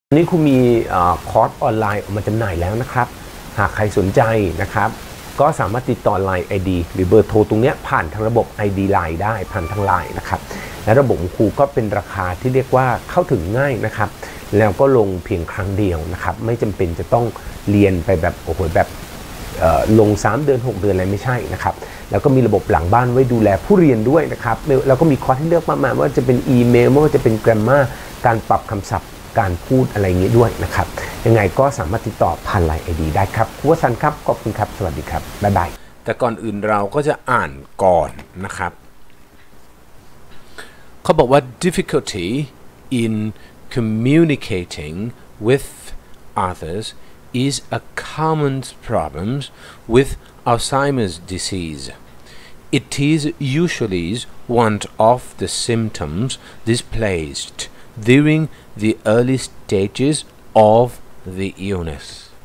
วันนี้คุณมีคอร์สออนไลน์ออกมาจำหน่ายแล้วนะครับหากใครสนใจนะครับก็สามารถติดต่อ Line ID หรือเบอร์โทรตรงนี้ผ่านทางระบบ ID Line ได้ผ่านทาง Line นะครับและระบบของครูก็เป็นราคาที่เรียกว่าเข้าถึงง่ายนะครับแล้วก็ลงเพียงครั้งเดียวนะครับไม่จำเป็นจะต้องเรียนไปแบบโอ้โหแบบลง3 เดือน 6 เดือนอะไรไม่ใช่นะครับแล้วก็มีระบบหลังบ้านไว้ดูแลผู้เรียนด้วยนะครับแล้วก็มีคอร์สให้เลือกมากมายว่าจะเป็นอีเมลไม่ว่าจะเป็นแกรมมาการปรับคำศัพท์การพูดอะไรอย่างนี้ด้วยนะครับยังไงก็สามารถติดต่อผ่าน Line ID ได้ครับครูวสันต์ครับขอบคุณครับสวัสดีครับบ๊ายบายแต่ก่อนอื่นเราก็จะอ่านก่อนนะครับเขาบอกว่า difficulty in communicating with others is a common problem with Alzheimer's disease. It is usually one of the symptoms displayed during the early stages of the illness.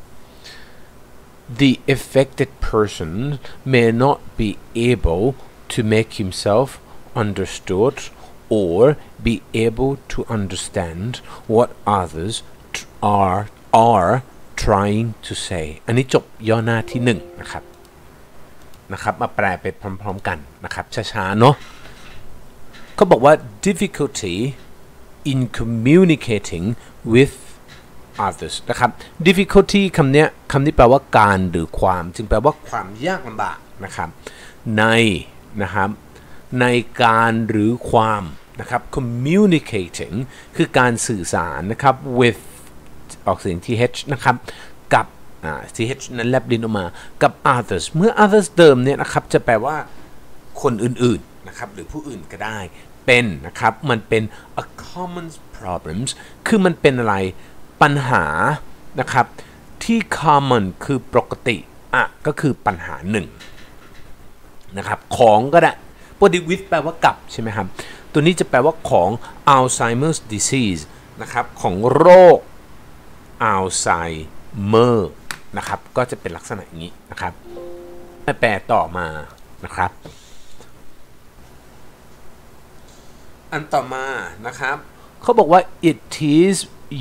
The affected person may not be able to make himself understood or be able to understand what others are trying to say อันนี้จบย่อหน้าที่1นะครับมาแปลไปพร้อมๆกันนะครับช้าๆเนาะเขาบอกว่า difficulty in communicating with others นะครับ difficulty คำนี้แปลว่าการหรือความจึงแปลว่าความยากลำบากนะครับในการหรือความนะครับ communicating คือการสื่อสารนะครับ with ออกเสียง th นะครับกับ th นั้นแลบลิ้นออกมากับ others เมื่อ others เดิมเนี่ยนะครับจะแปลว่าคนอื่นๆนะครับหรือผู้อื่นก็ได้เป็นนะครับมันเป็น a common problems คือมันเป็นอะไรปัญหานะครับที่ common คือปกติก็คือปัญหาหนึ่งนะครับของก็ได้ปกติ with แปลว่ากับใช่ไหมครับตัวนี้จะแปลว่าของ Alzheimer's disease นะครับของโรค Alzheimer นะครับก็จะเป็นลักษณะอย่างนี้นะครับแปลต่อมานะครับอันต่อมานะครับเขาบอกว่า it is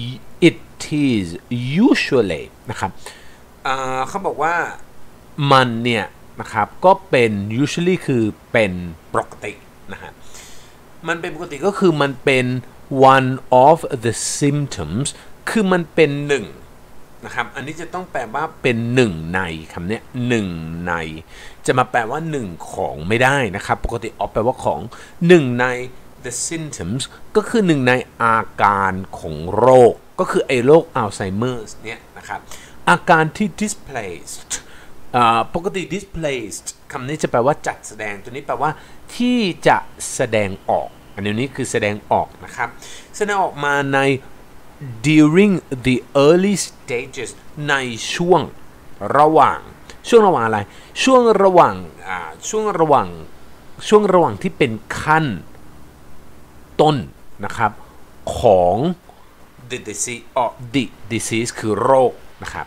usually นะครับเขาบอกว่ามันเนี่ยนะครับก็เป็น usually คือเป็นปกตินะฮะมันเป็นปกติก็คือมันเป็น one of the symptoms คือมันเป็นหนึ่งนะครับอันนี้จะต้องแปลว่าเป็นหนึ่งในคำนี้หนึ่งในจะมาแปลว่าหนึ่งของไม่ได้นะครับปกติออกแปลว่าของหนึ่งในthe symptoms ก็คือหนึ่งในอาการของโรคก็คือไอ้โรคอัลไซเมอร์เนี่ยนะครับอาการที่ displaced ปกติ displaced คำนี้จะแปลว่าจัดแสดงตัวนี้แปลว่าที่จะแสดงออกอันนี้คือแสดงออกนะครับแสดงออกมาใน during the early stages ในช่วงระหว่างอะไรช่วงระหว่างที่เป็นขั้นต้นนะครับของ the disease คือโรคนะครับ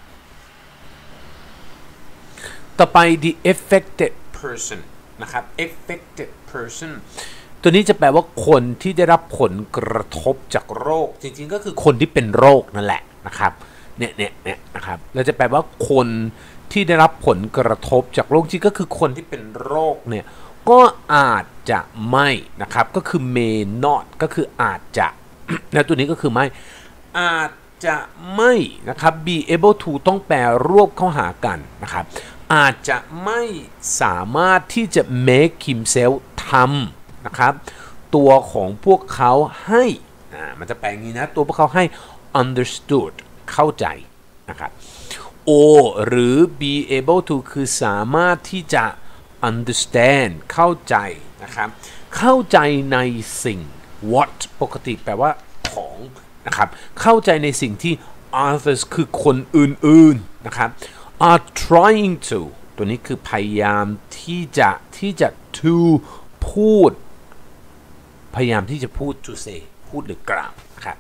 ต่อไป the affected person นะครับ affected person ตัวนี้จะแปลว่าคนที่ได้รับผลกระทบจากโรคจริงๆก็คือคนที่เป็นโรคนั่นแหละนะครับเนี่ยนะครับเราจะแปลว่าคนที่ได้รับผลกระทบจากโรคจริงก็คือคนที่เป็นโรคเนี่ยก็อาจจะไม่นะครับก็คือ may not ก็คืออาจจะ แล้วตัวนี้ก็คือไม่อาจจะไม่นะครับ be able to ต้องแปลรวบเข้าหากันนะครับอาจจะไม่สามารถที่จะ make himself ทำนะครับตัวของพวกเขาให้มันจะแปลงนี้นะตัวพวกเขาให้ understood เข้าใจนะครับ or หรือ be able to คือสามารถที่จะunderstand เข้าใจนะครับเข้าใจในสิ่ง what ปกติแปลว่าของนะครับเข้าใจในสิ่งที่ others คือคนอื่นๆนะครับ are trying to ตัวนี้คือพยายามที่จะ to พูดพยายามที่จะพูด to say พูดหรือกล่าวนะครับ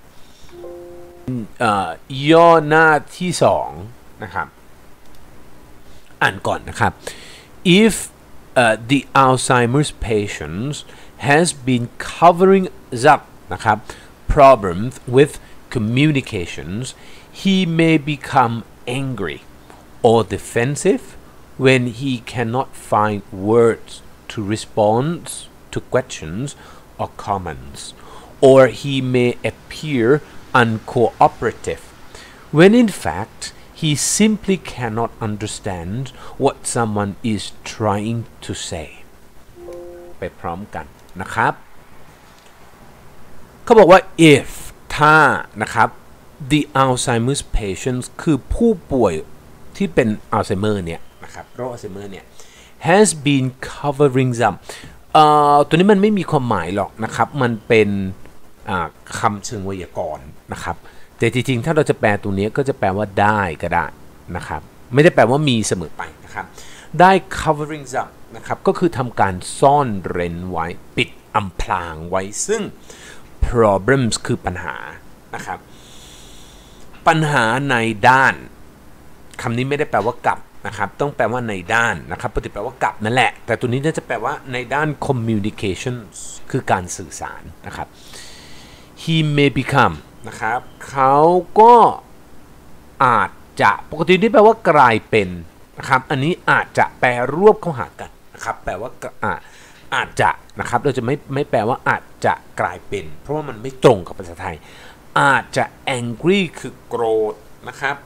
ย่อหน้าที่2นะครับอ่านก่อนนะครับ if the Alzheimer's patients has been covering upนะครับproblems with communications he may become angry or defensive when he cannot find words to respond to questions or comments, or he may appear uncooperative when in fact he simply cannot understand what someone is trying to say ไปพร้อมกันนะครับเขาบอกว่า if ถ้านะครับ the Alzheimer's patients คือผู้ป่วยที่เป็นอัลไซเมอร์เนี่ยนะครับโรคอัลไซเมอร์เนี่ย has been covering some ตัวนี้มันไม่มีความหมายหรอกนะครับมันเป็นคำเชิงไวยากรณ์นะครับแต่จริงๆถ้าเราจะแปลตรงนี้ก็จะแปลว่าได้ก็ได้นะครับไม่ได้แปลว่ามีเสมอไปนะครับได้ covering up นะครับก็คือทำการซ่อนเร้นไว้ปิดอำพรางไว้ซึ่ง problems คือปัญหานะครับปัญหาในด้านคำนี้ไม่ได้แปลว่ากับนะครับต้องแปลว่าในด้านนะครับปกติแปลว่ากับนั่นแหละแต่ตัวนี้น่าจะแปลว่าในด้าน communications คือการสื่อสารนะครับ he may become นะครับเขาก็อาจจะปกติที่แปลว่ากลายเป็นนะครับอันนี้อาจจะแปลรวบเข้าหากันนะครับแปลว่าอาจจะนะครับเราจะไม่แปลว่าอาจจะกลายเป็นเพราะว่ามันไม่ตรงกับภาษาไทยอาจจะ angry คือโกรธนะครับ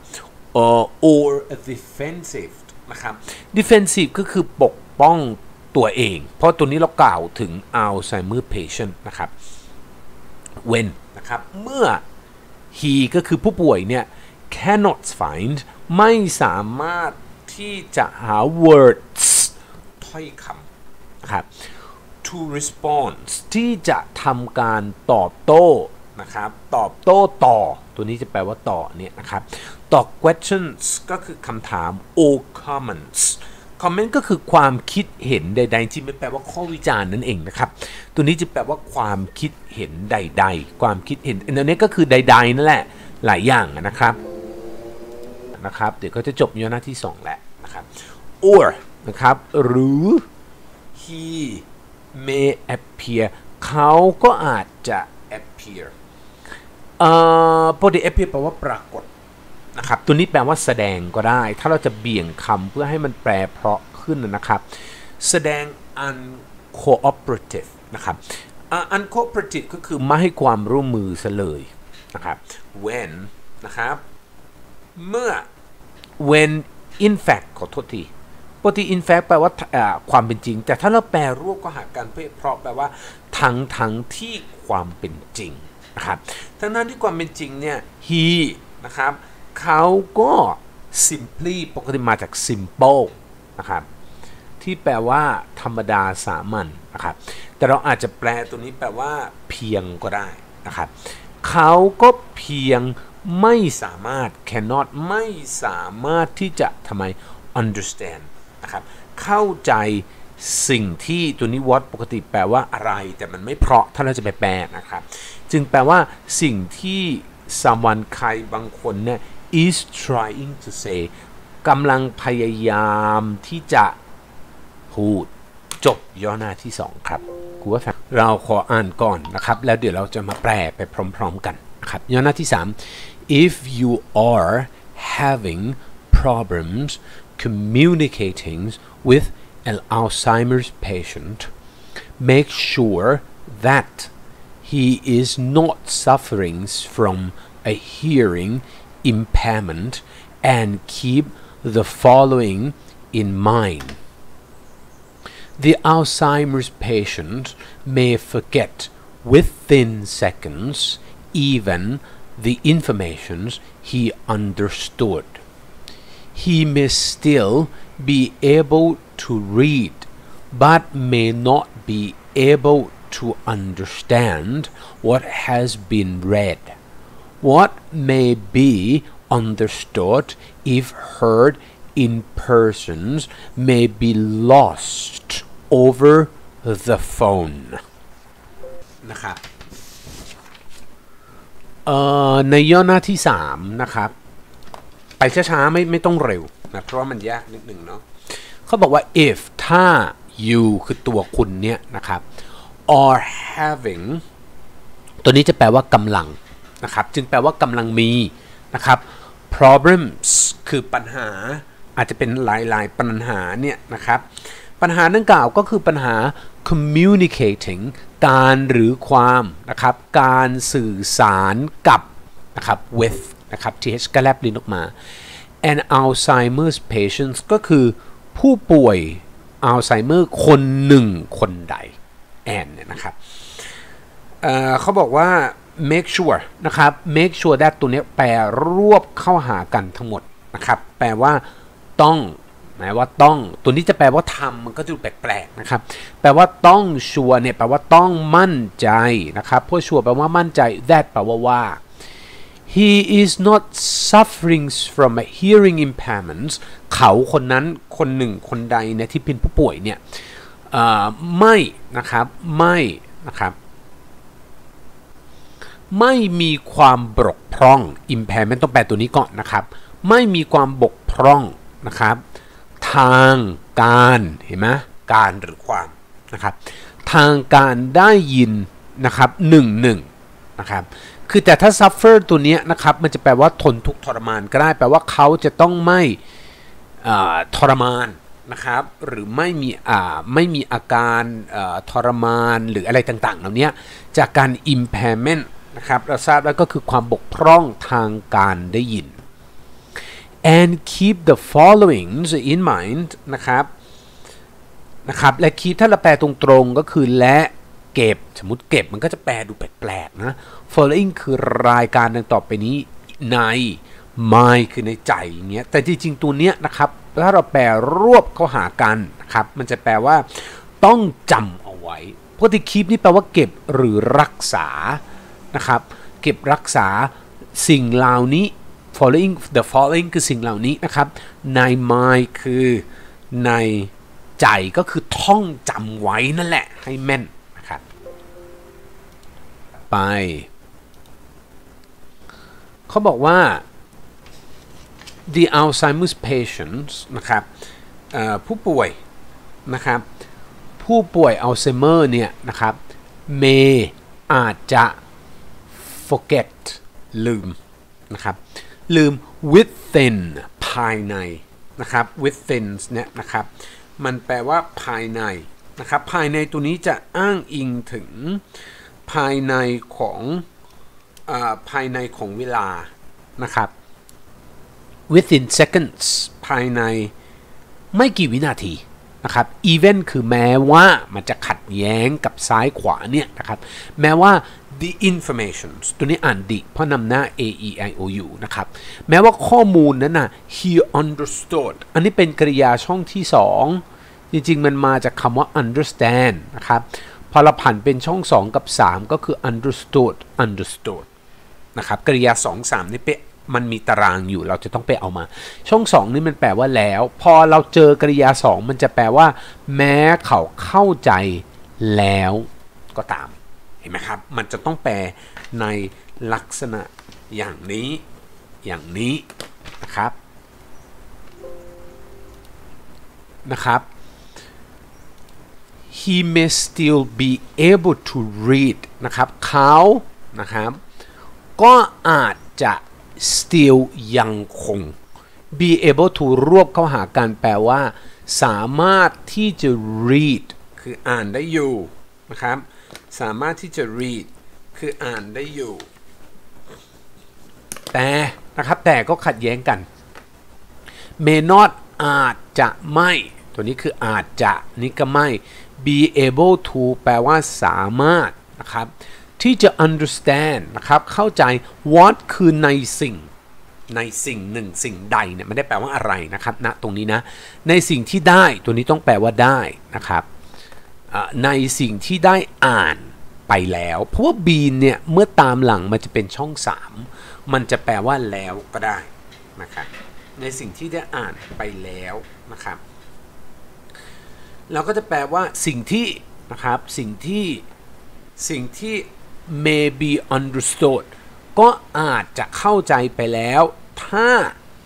or defensive นะครับ defensive ก็คือปกป้องตัวเองเพราะตัวนี้เรากล่าวถึง Alzheimer patient นะครับ when นะครับเมื่อ he ก็คือผู้ป่วยเนี่ย cannot find ไม่สามารถที่จะหา words ถ้อยคำนะครับ to respond ที่จะทำการตอบโต้นะครับตอบโต้ต่อตัวนี้จะแปลว่าต่อเนี่ยนะครับตอบ questions ก็คือคำถาม or comments comment ก็คือความคิดเห็นใดๆที่ไม่แปลว่าข้อวิจารณ์นั่นเองนะครับตัวนี้จะแปลว่าความคิดเห็นใดๆความคิดเห็นอันนี้ก็คือใดๆนั่นแหละหลายอย่างนะครับเดี๋ยวก็จะจบย่อหน้าที่2แล้วนะครับ or นะครับหรือ he may appear เขาก็อาจจะ appearปกติ appear แปลว่าปรากฏนะครับตัวนี้แปลว่าแสดงก็ได้ถ้าเราจะเบี่ยงคำเพื่อให้มันแปลเพราะขึ้นนะครับแสดง uncooperative นะครับuncooperative ก็คือไม่ให้ความร่วมมือซะเลยนะครับ when นะครับเมื่อ when in fact ขอโทษทีปกติ in fact แปลว่าความเป็นจริงแต่ถ้าเราแปลรวบก็หากันเพราะแปลว่าทั้งที่ความเป็นจริงนะครับทั้งนั้นที่ความเป็นจริงเนี่ย he นะครับเขาก็ simply ปกติมาจาก simple นะครับที่แปลว่าธรรมดาสามัญนะครับแต่เราอาจจะแปลตัวนี้แปลว่าเพียงก็ได้นะครับเขาก็เพียงไม่สามารถ cannot ไม่สามารถที่จะทำไม understand นะครับเข้าใจสิ่งที่ตัวนี้ what ปกติแปลว่าอะไรแต่มันไม่เพราะถ้าเราจะไปแปลนะครับจึงแปลว่าสิ่งที่ someone ใครบางคนเนี่ย is trying to say กำลังพยายามที่จะพูดจบย่อหน้าที่2ครับครูว่าเราขออ่านก่อนนะครับแล้วเดี๋ยวเราจะมาแปลไปพร้อมๆกันนะครับย่อหน้าที่3 if you are having problems communicating with an Alzheimer's patient make sure that he is not suffering from a hearing impairment and keep the following in mind. The Alzheimer's patient may forget within seconds even the information he understood. He may still be able to read but may not be able to understand what has been read. What may be understood if heard in persons may be lost over the phone นะครับในย่อหน้าที่3นะครับไปช้าๆไม่ต้องเร็วนะเพราะว่ามันยากนิดนึงเนาะเขาบอกว่า if ถ้า you คือตัวคุณเนี่ยนะครับ are having ตัวนี้จะแปลว่ากำลังนะครับจึงแปลว่ากำลังมีนะครับ problems คือปัญหาอาจจะเป็นหลายๆปัญหาเนี่ยนะครับปัญหาดังกล่าวก็คือปัญหา communicating การหรือความนะครับการสื่อสารกับนะครับ with นะครับ th ก็แลบลิ้นออกมา and Alzheimer's patients ก็คือผู้ป่วยอัลไซเมอร์คนหนึ่งคนใด and เนี่ยนะครับเขาบอกว่า make sure นะครับ make sure that ตัวนี้แปลรวบเข้าหากันทั้งหมดนะครับแปลว่าต้องหมายว่าต้องตัวนี้จะแปลว่าทำมันก็จะดูแปลกๆนะครับแปลว่าต้องชัวร์เนี่ยแปลว่าต้องมั่นใจนะครับเพราะชัวร์แปลว่ามั่นใจ that แปลว่าhe is not suffering from a hearing impairment เขาคนนั้นคนหนึ่งคนใดเนี่ยที่เป็นผู้ป่วยเนี่ยไม่นะครับไม่นะครับไม่มีความบกพร่อง impairment ต้องแปลตัวนี้ก่อนนะครับไม่มีความบกพร่องนะครับทางการเห็นไหมการหรือความนะครับทางการได้ยินนะครับนะครับคือแต่ถ้า suffer ตัวนี้นะครับมันจะแปลว่าทนทุกข์ทรมานก็ได้แปลว่าเขาจะต้องไม่ทรมานนะครับหรือไม่มีอาการทรมานหรืออะไรต่างๆเหล่านี้จากการ impairment นะครับเราทราบแล้วก็คือความบกพร่องทางการได้ยิน and keep the following in mind นะครับและ keep ถ้าเราแปลตรงๆก็คือและเก็บสมมติเก็บมันก็จะแปลดูแปลกๆนะ following คือรายการดังต่อไปนี้ใน mind คือในใจอย่างเงี้ยแต่จริงๆตัวเนี้ยนะครับถ้าเราแปลรวบเข้าหากันนะครับมันจะแปลว่าต้องจำเอาไว้ปกติ keep นี่แปลว่าเก็บหรือรักษานะครับเก็บรักษาสิ่งเหล่านี้ the following คือสิ่งเหล่านี้นะครับใน mind คือในใจก็คือท่องจำไว้นั่นแหละให้แม่นนะครับไปเขาบอกว่า the Alzheimer's patients นะครับผู้ป่วยนะครับผู้ป่วยอัลไซเมอร์เนี่ยนะครับ may อาจจะ forget ลืมนะครับลืม within ภายในนะครับ within เนี่ยนะครับมันแปลว่าภายในนะครับภายในตัวนี้จะอ้างอิงถึงภายในของเวลานะครับ within seconds ภายในไม่กี่วินาทีนะครับ even คือแม้ว่ามันจะขัดแย้งกับซ้ายขวาเนี่ยนะครับแม้ว่า the information ตัวนี้อ่านดิเพราะนำหน้า a e i o u นะครับแม้ว่าข้อมูลนั้นนะ he understood อันนี้เป็นกริยาช่องที่2จริงๆมันมาจากคำว่า understand นะครับพอเราผันเป็นช่อง2กับ3ก็คือ understood นะครับกริยา2 3นี่มันมีตารางอยู่เราจะต้องไปเอามาช่อง2นี่มันแปลว่าแล้วพอเราเจอกริยา2มันจะแปลว่าแม้เขาเข้าใจแล้วก็ตามเห็นไหมครับมันจะต้องแปลในลักษณะอย่างนี้นะครับ he may still be able to read นะครับเขานะครับก็อาจจะ still ยังคง be able to รวบเข้าหากันแปลว่าสามารถที่จะ read คืออ่านได้อยู่นะครับสามารถที่จะ read คืออ่านได้อยู่แต่นะครับแต่ก็ขัดแย้งกัน may not อาจจะไม่ตัวนี้คืออาจจะนี่ก็ไม่ be able to แปลว่าสามารถนะครับที่จะ understand นะครับเข้าใจ what คือในสิ่งหนึ่งสิ่งใดเนี่ยไม่ได้แปลว่าอะไรนะครับณตรงนี้นะในสิ่งที่ได้ตัวนี้ต้องแปลว่าได้นะครับในสิ่งที่ได้อ่านไปแล้วเพราะว่า been เนี่ยเมื่อตามหลังมันจะเป็นช่อง3มันจะแปลว่าแล้วก็ได้นะครับในสิ่งที่ได้อ่านไปแล้วนะครับเราก็จะแปลว่าสิ่งที่นะครับสิ่งที่ may be understood ก็อาจจะเข้าใจไปแล้วถ้า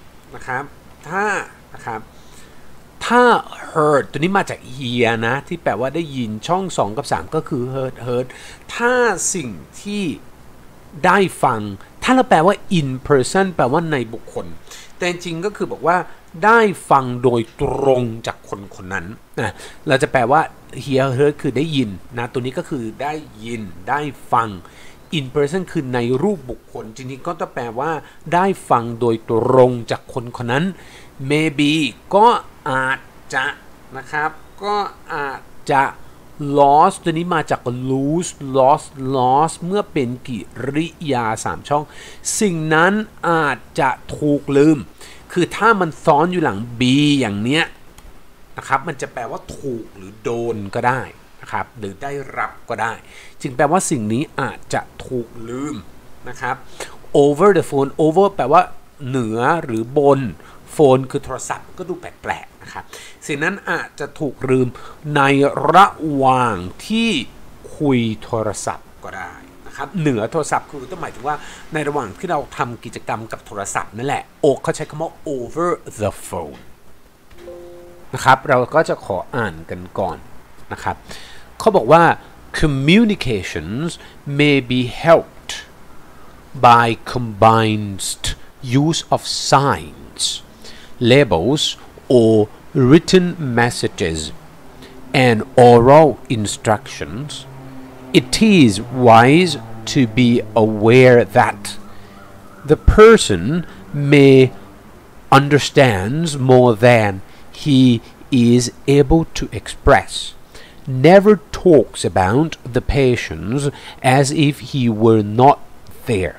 heard ตัวนี้มาจาก hear นะที่แปลว่าได้ยินช่อง2กับ3ก็คือ heard ถ้าสิ่งที่ได้ฟังถ้าเราแปลว่า in person แปลว่าในบุคคลแต่จริงก็คือบอกว่าได้ฟังโดยตรงจากคนคนนั้นนะเราจะแปลว่า hear heard คือได้ยินนะตัวนี้ก็คือได้ยินได้ฟัง in person คือในรูปบุคคลจริงๆก็จะแปลว่าได้ฟังโดยตรงจากคนคนนั้น maybe ก็อาจจะนะครับก็อาจจะ lost ตัวนี้มาจาก lose lost เมื่อเป็นกริยา3ช่องสิ่งนั้นอาจจะถูกลืมคือถ้ามันซ้อนอยู่หลัง be อย่างเนี้ยนะครับมันจะแปลว่าถูกหรือโดนก็ได้นะครับหรือได้รับก็ได้จึงแปลว่าสิ่งนี้อาจจะถูกลืมนะครับ over the phone over แปลว่าเหนือหรือบนโฟนคือโทรศัพท์ก็ดูแปลกๆนะครับสิ่งนั้นอาจจะถูกลืมในระหว่างที่คุยโทรศัพท์ก็ได้นะครับเหนือโทรศัพท์คือต้องหมายถึงว่าในระหว่างที่เราทำกิจกรรมกับโทรศัพท์นั่นแหละเขาใช้คำว่า over the phone นะครับเราก็จะขออ่านกันก่อนนะครับเขาบอกว่า communications may be helped by combined use of signs labels or written messages and oral instructions. It is wise to be aware that the person may understand more than he is able to express. Never talks about the patient as if he were not there.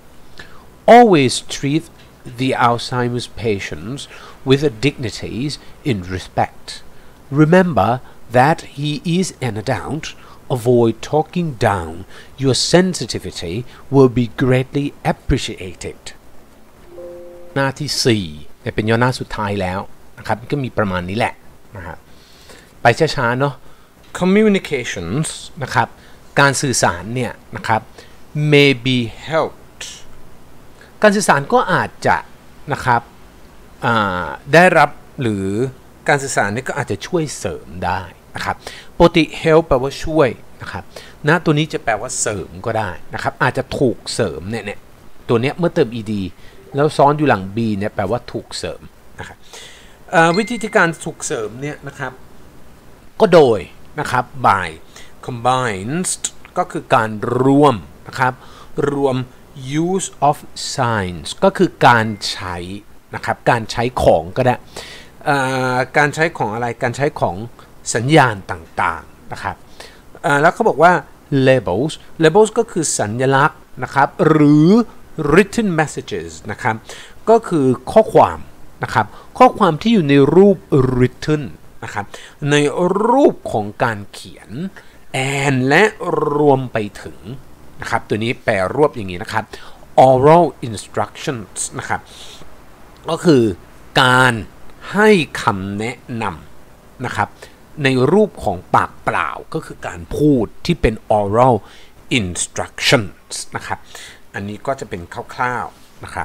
Always treat the Alzheimer's patients with dignity and respect. Remember that he is an adult. Avoid talking down. Your sensitivity will be greatly appreciated. หน้าที่4แต่เป็นย่อหน้าสุดท้ายแล้วนะครับก็มีประมาณนี้แหละนะครับไปช้าๆเนาะ communications นะครับการสื่อสารเนี่ยนะครับ may be helped การสื่อสารก็อาจจะนะครับได้รับหรือการสื่อสารนี่ก็อาจจะช่วยเสริมได้นะครับปกติ help แปลว่าช่วยนะครับนะตัวนี้จะแปลว่าเสริมก็ได้นะครับอาจจะถูกเสริมเนี่ยตัวเนี้ยเมื่อเติม ed แล้วซ้อนอยู่หลัง be เนี่ยแปลว่าถูกเสริมนะครับวิธีการถูกเสริมเนี่ยนะครับก็โดยนะครับ by combined ก็คือการรวมนะครับรวม use of signs ก็คือการใช้นะครับการใช้ของก็ได้การใช้ของอะไรการใช้ของสัญญาณต่างๆนะครับแล้วเขาบอกว่า labels ก็คือสัญลักษณ์นะครับหรือ written messages นะครับก็คือข้อความนะครับข้อความที่อยู่ในรูป written นะครับในรูปของการเขียน and และรวมไปถึงนะครับตัวนี้แปลรวบอย่างนี้นะครับ oral instructions นะครับก็คือการให้คำแนะนำนะครับในรูปของปากเปล่าก็คือการพูดที่เป็น oral instructions นะครับอันนี้ก็จะเป็นคร่าวๆนะครับ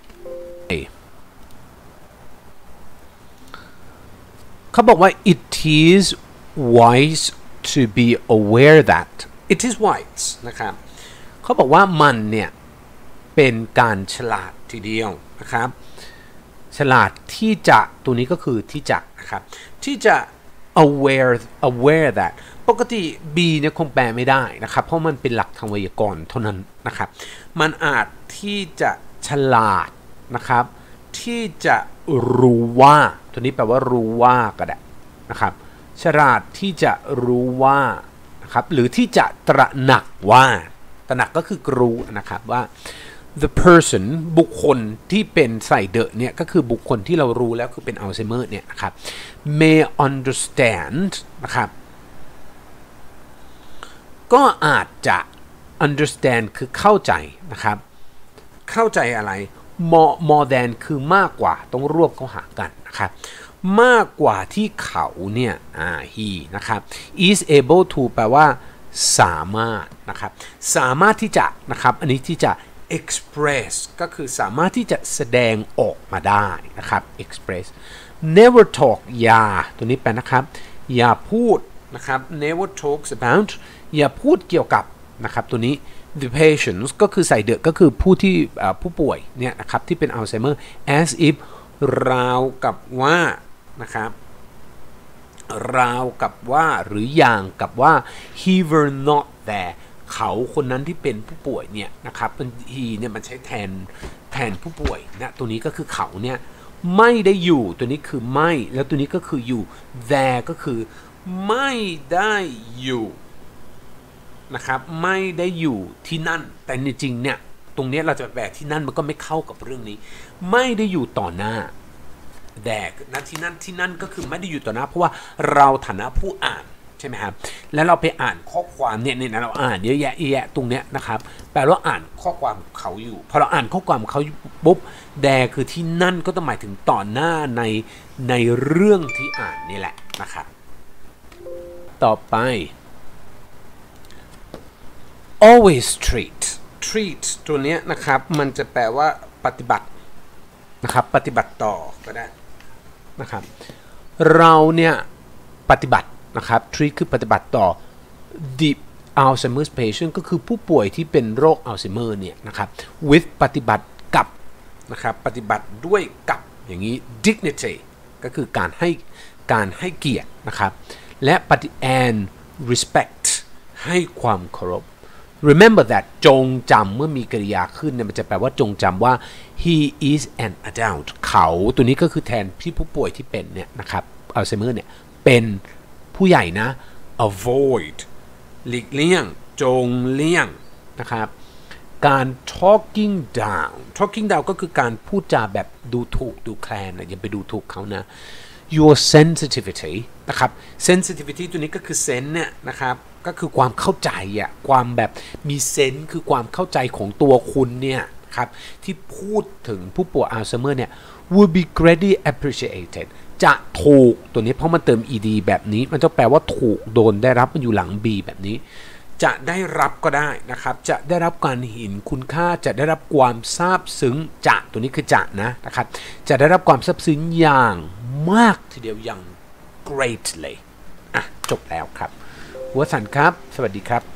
เขาบอกว่า it is wise to be aware that it is wise นะครับเขาบอกว่ามันเนี่ยเป็นการฉลาดทีเดียวนะครับฉลาดที่จะตัวนี้ก็คือที่จะนะครับที่จะ aware that ปกติ be เนี่ยคงแปลไม่ได้นะครับเพราะมันเป็นหลักทางไวยากรณ์เท่านั้นนะครับมันอาจที่จะฉลาดนะครับที่จะรู้ว่าตัวนี้แปลว่ารู้ว่าก็ได้นะครับฉลาดที่จะรู้ว่านะครับหรือที่จะตระหนักว่าตระหนักก็คือรู้นะครับว่าthe person บุคคลที่เป็นใส่เดอะเนี่ยก็คือบุคคลที่เรารู้แล้วคือเป็นอัลไซเมอร์เนี่ยนะครับ may understand นะครับก็อาจจะ understand คือเข้าใจนะครับเข้าใจอะไร more than คือมากกว่าต้องรวบเข้าหากันนะครับมากกว่าที่เขาเนี่ยhe นะครับ is able to แปลว่าสามารถนะครับสามารถที่จะนะครับอันนี้ที่จะexpress ก็คือสามารถที่จะแสดงออกมาได้นะครับ express never talk อย่าตัวนี้แปลนะครับอย่าพูดนะครับ never talks about อย่าพูดเกี่ยวกับนะครับตัวนี้ the patients ก็คือใส่ the ก็คือผู้ที่ผู้ป่วยเนี่ยนะครับที่เป็นอัลไซเมอร์ as if ราวกับว่านะครับราวกับว่าหรืออย่างกับว่า he were not there เขาคนนั้นที่เป็นผู้ป่วยเนี่ยนะครับมัน he เนี่ยมันใช้แทนผู้ป่วยนะตัวนี้ก็คือเขาเนี่ยไม่ได้อยู่ตัวนี้คือไม่แล้วตัวนี้ก็คืออยู่ there ก็คือไม่ได้อยู่นะครับไม่ได้อยู่ที่นั่นแต่จริงๆเนี่ยตรงนี้เราจะแปลที่นั่นมันก็ไม่เข้ากับเรื่องนี้ไม่ได้อยู่ต่อหน้าแดกนะที่นั่นก็คือไม่ได้อยู่ต่อหน้าเพราะว่าเราฐานะผู้อ่านใช่ไหมครับแล้วเราไปอ่านข้อความเนี่ยเราอ่านเยอะแยะตรงเนี้ยนะครับแปลว่าอ่านข้อความเขาอยู่พอเราอ่านข้อความเขาปุ๊บแดกคือที่นั่นก็ต้องหมายถึงต่อหน้าในเรื่องที่อ่านนี่แหละนะครับต่อไป always treat ตัวเนี้ยนะครับมันจะแปลว่าปฏิบัตินะครับปฏิบัติต่อก็ได้นะครับเราเนี่ยปฏิบัตินะครับ treat คือปฏิบัติต่อ the Alzheimer's patient ก็คือผู้ป่วยที่เป็นโรคอัลไซเมอร์เนี่ยนะครับ with ปฏิบัติกับนะครับปฏิบัติด้วยกับอย่างนี้ dignity ก็คือการให้เกียรตินะครับและ and respect ให้ความเคารพ remember that จงจำเมื่อมีกริยาขึ้นเนี่ยมันจะแปลว่าจงจำว่า he is an adult เขาตัวนี้ก็คือแทนที่ผู้ป่วยที่เป็นเนี่ยนะครับอัลไซเมอร์เนี่ยเป็นผู้ใหญ่นะ avoid หลีกเลี่ยงจงเลี่ยงนะครับการ talking down ก็คือการพูดจาแบบดูถูกดูแคลนนะอย่าไปดูถูกเขานะ your sensitivity นะครับ sensitivity ตัวนี้ก็คือ sense เนี่ยนะครับก็คือความเข้าใจอะความแบบมีเซนส์คือความเข้าใจของตัวคุณเนี่ยครับที่พูดถึงผู้ป่วยอัลไซเมอร์เนี่ย would be greatly appreciated จะถูกตัวนี้เพราะมันเติม ed แบบนี้มันจะแปลว่าถูกโดนได้รับมันอยู่หลัง b แบบนี้จะได้รับก็ได้นะครับจะได้รับการเห็นคุณค่าจะได้รับความซาบซึ้งจะตัวนี้คือจะนะครับจะได้รับความซาบซึ้งอย่างมากทีเดียวอย่าง greatly อ่ะจบแล้วครับหัวสันครับสวัสดีครับ